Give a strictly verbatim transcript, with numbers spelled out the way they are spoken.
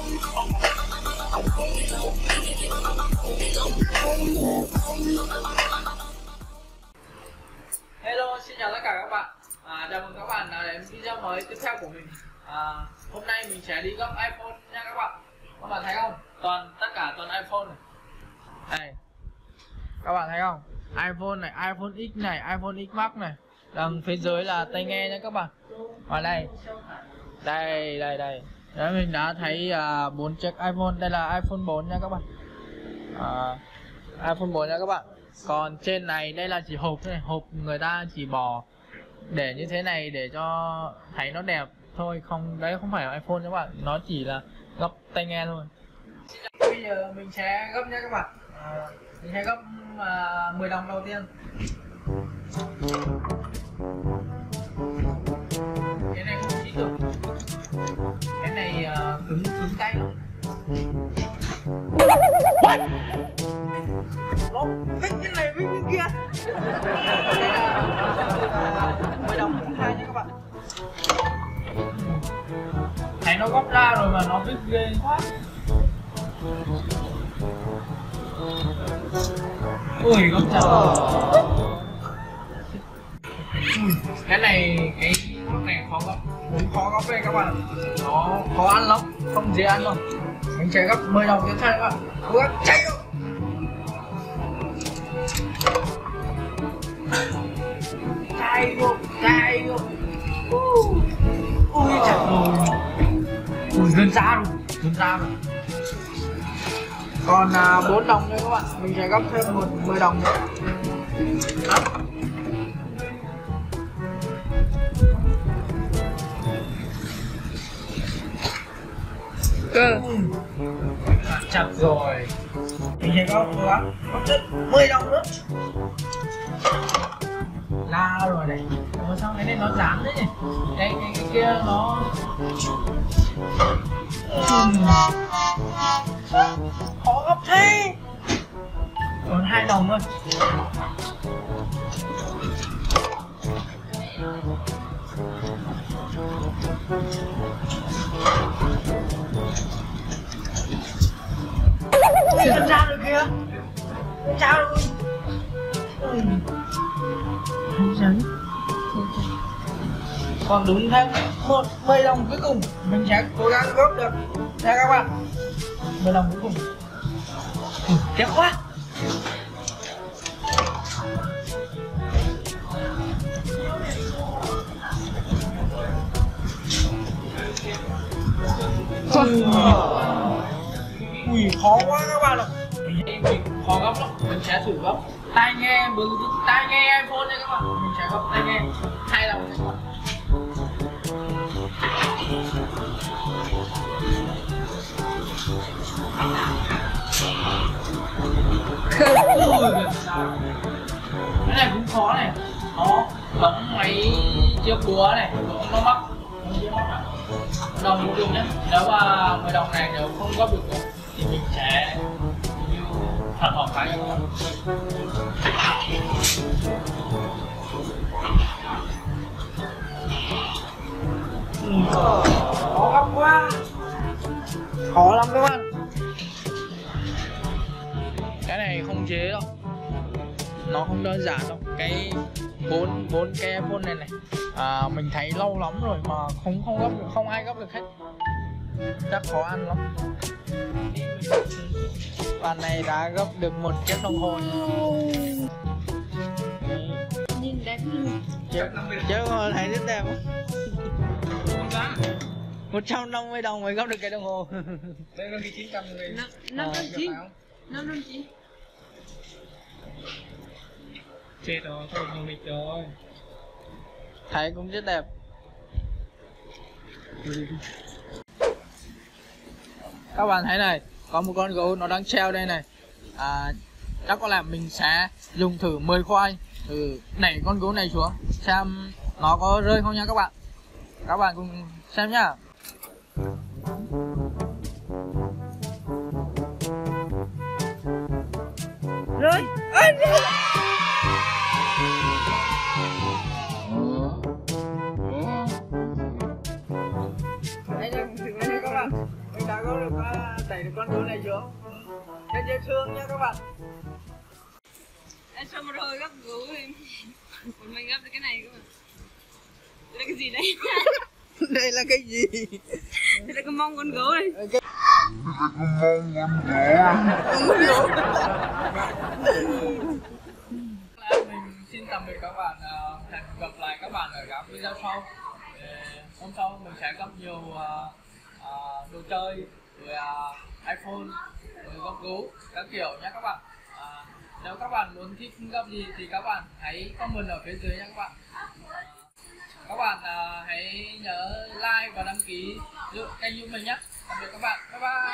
Hello, xin chào tất cả các bạn. À, chào mừng các bạn đã đến video mới tiếp theo của mình. À, hôm nay mình sẽ đi gấp iPhone nha các bạn. Các bạn thấy không? Toàn tất cả toàn iPhone này. Đây. Các bạn thấy không? iPhone này, iPhone X này, iPhone X Max này. Đằng phía dưới là tai nghe nha các bạn. Và đây. Đây, đây, đây. Đấy, mình đã thấy bốn uh, chiếc iPhone. Đây là iPhone bốn nha các bạn. À, iPhone bốn nha các bạn. Còn trên này đây là chỉ hộp này, hộp người ta chỉ bỏ để như thế này để cho thấy nó đẹp thôi, không đấy không phải là iPhone các bạn, nó chỉ là gấp tai nghe thôi. Bây giờ mình sẽ gấp nha các bạn. À, mình sẽ gấp uh, mười đồng đầu tiên. Cái này không chín được, cái này uh, cứng cứng tay lắm. What? Nó vít cái này vít cái kia. Đây là mười đồng thứ hai nha các bạn. Thấy nó góc ra rồi mà nó vít ghê quá. Ui góc trời. Cái này cái góc này khó gấp, muốn khó gấp đây các bạn. Nó khó ăn lắm, không dễ ăn đâu. Mình sẽ gấp mười đồng tiếp theo các bạn. Cố gắng chạy đâu. Chạy vô, chạy vô. Ui chặt rồi. Ui dân ra rồi, dân ra rồi. Còn à, bốn đồng nữa các bạn, mình sẽ gấp thêm một mười đồng nữa. Đó. Cơ. À, chặt rồi. Mình sẽ gấp cố gắng gấp thêm mười đồng nữa. La rồi này. Ủa sao cái này nó dán đấy nhỉ? Cái, cái, cái kia nó uhm. Khó gấp thế. Còn hai đồng thôi. Ôi, ra rồi kìa. Ra rồi. Ui. Còn đúng thêm một mười đồng cuối cùng, mình sẽ cố gắng gấp được nha các bạn. Mười đồng cuối cùng. Ừ, đẹp quá. Ừ. Ui khó quá các bạn ạ. Mình khó gấp lắm, mình sẽ thử gấp tai nghe Bluetooth, tai nghe iPhone nha các bạn. Mình sẽ gấp tai nghe hai đồng này các bạn. Cái này cũng khó này, nó bấm máy chiếc búa này, nó mắc đồng một đường nhé. Nếu mà mười đồng này nếu không gấp được thì mình sẽ thật hỏng cái các bạn. Khó gấp quá, khó lắm các bạn. Cái này không chế đâu, nó không đơn giản đâu. Cái bốn bốn cái iPhone này này à, mình thấy lâu lắm rồi mà không không gấp được, không ai gấp được hết, chắc khó ăn lắm. Bạn này đã gấp được một chiếc đồng hồ. Nhìn đẹp luôn. Chiếc đồng hồ thấy rất đẹp không? một trăm năm mươi đồng mới gấp được cái đồng hồ. Đây là cái chín trăm nghìn. năm trăm chín. năm trăm chín. Chết rồi, thôi không nghịch rồi. Thấy cũng rất đẹp. Các bạn thấy này, có một con gấu nó đang treo đây này. À, chắc có lẽ mình sẽ dùng thử mười khoai ừ, đẩy con gấu này xuống xem nó có rơi không nha các bạn. Các bạn cùng xem nhá. Rơi. À, rơi. Đây là thử đây các bạn. bạn, mình đã có được uh, đẩy được con gấu này xuống. Rất dễ thương nha các bạn. À, xong rồi gấp gấu thì mình gấp được cái này cơ mà. Đây là cái gì đây? Đây là cái gì? Đây là cái mông con gấu này. Cái... Mình xin tạm biệt các bạn, hẹn gặp lại các bạn ở các video sau. Hôm sau mình sẽ gấp nhiều uh, uh, đồ chơi, rồi uh, iPhone, rồi gấp gấu, các kiểu nhé các bạn. Uh, nếu các bạn muốn thích gấp gì thì các bạn hãy comment ở phía dưới nhé các bạn. Uh, các bạn uh, hãy nhớ like và đăng ký kênh giúp mình nhé. Tạm biệt các bạn, bye bye.